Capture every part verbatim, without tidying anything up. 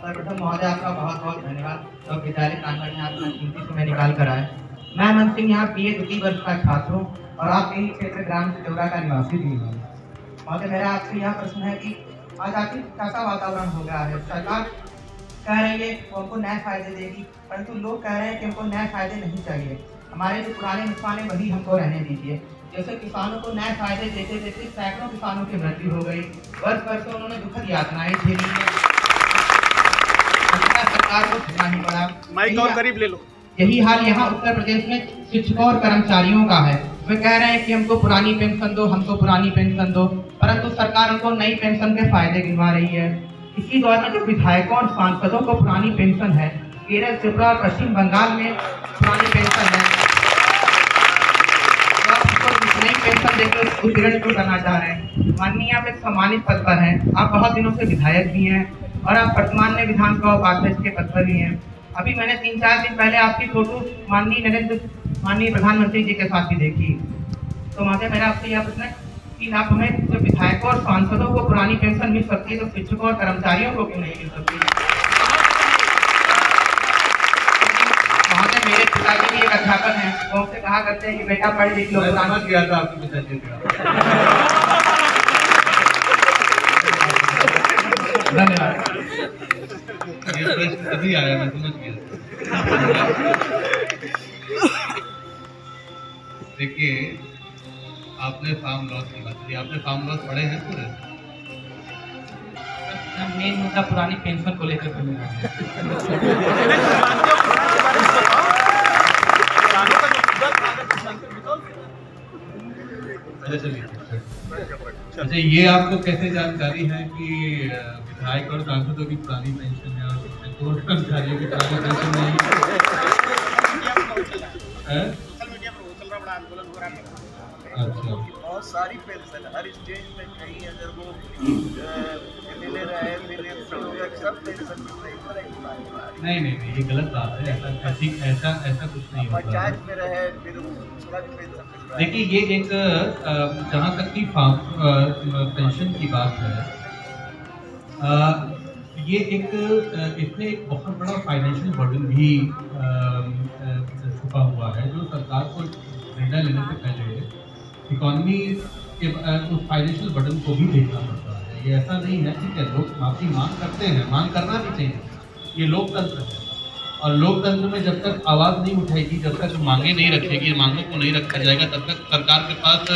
सर्वप्रथम महोदय आपका बहुत बहुत धन्यवाद और विद्यालय प्रांगण में आपने कीमती समय निकाल कर आए। मैं मन सिंह यहाँ बी ए द्वितीय वर्ष का छात्र हूँ और आपके ही क्षेत्र ग्राम चचौरा का निवासी भी हूँ। महोदय मेरा आपसे यह प्रश्न है कि आज आखिर कैसा वातावरण हो गया है। सरकार कह रही है वो हमको नए फायदे देगी, परंतु लोग कह रहे हैं कि हमको नए फायदे नहीं चाहिए, हमारे जो पुराने नुकसान है वही हमको रहने दीजिए। जैसे किसानों को नए फायदे देते देते सैकड़ों किसानों की मृत्यु हो गई, वर्ष वर्ष से उन्होंने दुखद यातनाएं झेली है, सरकार को झेलना ही पड़ा। माइक और करीब ले लो। यही हाल यहाँ उत्तर प्रदेश में शिक्षकों और कर्मचारियों का है। वे कह रहे हैं कि हमको पुरानी पेंशन दो, हमको पुरानी पेंशन दो, परंतु सरकार उनको नई पेंशन के फायदे गिनवा रही है। इसी दौरान जो विधायकों और सांसदों को पुरानी पेंशन है, केरल, त्रिपुरा और पश्चिम बंगाल में पुरानी पेंशन है, नई पेंशन देकर उत्तीर्ण क्यों करना चाह रहे हैं। माननीय आप एक सम्मानित पद पर हैं, आप बहुत दिनों से विधायक भी हैं और आप वर्तमान में विधानसभा उपाध्यक्ष के पद पर भी हैं। अभी मैंने तीन चार दिन पहले आपकी फोटो माननीय नरेंद्र माननीय प्रधानमंत्री जी के साथ भी देखी। तो महोदय मेरा आपसे यह प्रश्न है कि आप हमें जो विधायकों और सांसदों को पुरानी पेंशन मिल सकती है तो शिक्षकों और कर्मचारियों को क्यों नहीं मिल सकती। महोदय मेरे पिताजी भी एक अध्यापक हैं, वो हमसे कहा करते हैं कि बेटा पढ़ लिख लो। समझ गया था आपके पिताजी का। धन्यवाद। ये प्रश्न तभी आया, मैं समझ गया। देखिए, आपने फार्म लॉस की बात की, आपने फार्म लॉस पढ़े हैं पूरे? मेन मुद्दा पुरानी पेंशन को लेकर अच्छा, ये आपको कैसे जानकारी है कि विधायक और सांसदों की पुरानी पेंशन है और कर्मचारियों की पुरानी पेंशन नहीं है? अच्छा, बहुत सारी पेंशन हर स्टेज में कहीं अगर वो ले रहे हैं सब पेंशन नहीं नहीं नहीं ये गलत बात है। ऐसा ऐसी ऐसा ऐसा कुछ नहीं होता। पंचायत में रहे फिर दूसरा भी पेंशन। देखिए, ये एक जहाँ तक की पेंशन की बात है, आ, ये एक इसमें एक बहुत बड़ा फाइनेंशियल बर्डन भी छुपा हुआ है, जो सरकार को निर्णय लेने से पहले इकोनॉमी के उस फाइनेंशियल बर्डन को भी देखना पड़ता है। ये ऐसा नहीं है, ठीक है, लोग माफी मांग करते हैं, मांग करना भी चाहिए, ये लोकतंत्र है और लोकतंत्र में जब तक आवाज़ नहीं उठाएगी, जब तक मांगे नहीं रखेगी, मांगों को नहीं रखा जाएगा, तब तक सरकार के पास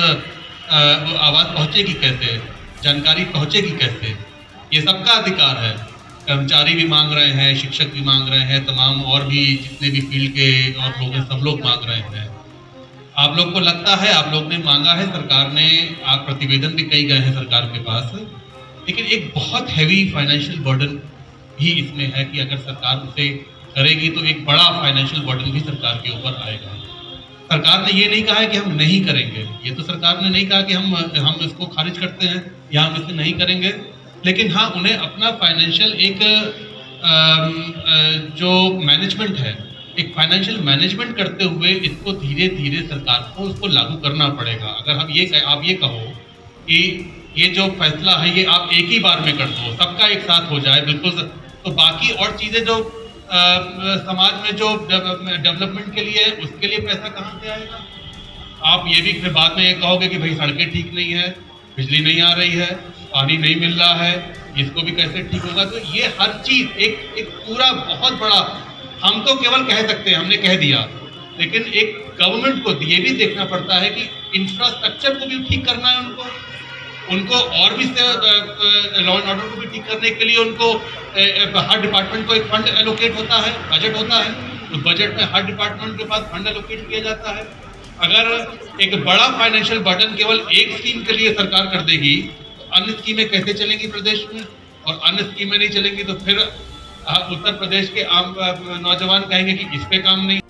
वो आवाज़ पहुँचेगी कैसे, जानकारी पहुँचेगी कैसे। ये सबका अधिकार है, कर्मचारी भी मांग रहे हैं, शिक्षक भी मांग रहे हैं, तमाम और भी जितने भी फील्ड के और लोग हैं सब लोग मांग रहे हैं। आप लोग को लगता है आप लोग ने मांगा है, सरकार ने, आप प्रतिवेदन भी कई गए हैं सरकार के पास, लेकिन एक बहुत हैवी फाइनेंशियल बर्डन भी इसमें है कि अगर सरकार उसे करेगी तो एक बड़ा फाइनेंशियल बर्डन भी सरकार के ऊपर आएगा। सरकार ने ये नहीं कहा है कि हम नहीं करेंगे, ये तो सरकार ने नहीं कहा कि हम हम इसको खारिज करते हैं या हम इसे नहीं करेंगे, लेकिन हाँ उन्हें अपना फाइनेंशियल एक आ, जो मैनेजमेंट है, एक फाइनेंशियल मैनेजमेंट करते हुए इसको धीरे धीरे सरकार को उसको लागू करना पड़ेगा। अगर हम ये आप ये कहो कि ये जो फैसला है ये आप एक ही बार में कर दो, सबका एक साथ हो जाए बिल्कुल, तो बाकी और चीज़ें जो आ, समाज में जो डेवलपमेंट के लिए उसके लिए पैसा कहाँ से आएगा। आप ये भी फिर बाद में ये कहोगे कि भाई सड़कें ठीक नहीं है, बिजली नहीं आ रही है, पानी नहीं मिल रहा है, इसको भी कैसे ठीक होगा। तो ये हर चीज़ एक एक पूरा बहुत बड़ा, हम तो केवल कह सकते हैं हमने कह दिया, लेकिन एक गवर्नमेंट को ये भी देखना पड़ता है कि इंफ्रास्ट्रक्चर को भी ठीक करना है उनको उनको और भी लॉ एंड ऑर्डर को भी ठीक करने के लिए उनको हर डिपार्टमेंट को एक फंड एलोकेट होता है, बजट होता है, उस बजट में हर डिपार्टमेंट के पास फंड एलोकेट किया जाता है। अगर एक बड़ा फाइनेंशियल बर्डन केवल एक स्कीम के लिए सरकार कर देगी तो अन्य स्कीमें कैसे चलेंगी प्रदेश में, और अन्य स्कीमें नहीं चलेंगी तो फिर उत्तर प्रदेश के आम नौजवान कहेंगे कि इस पे काम नहीं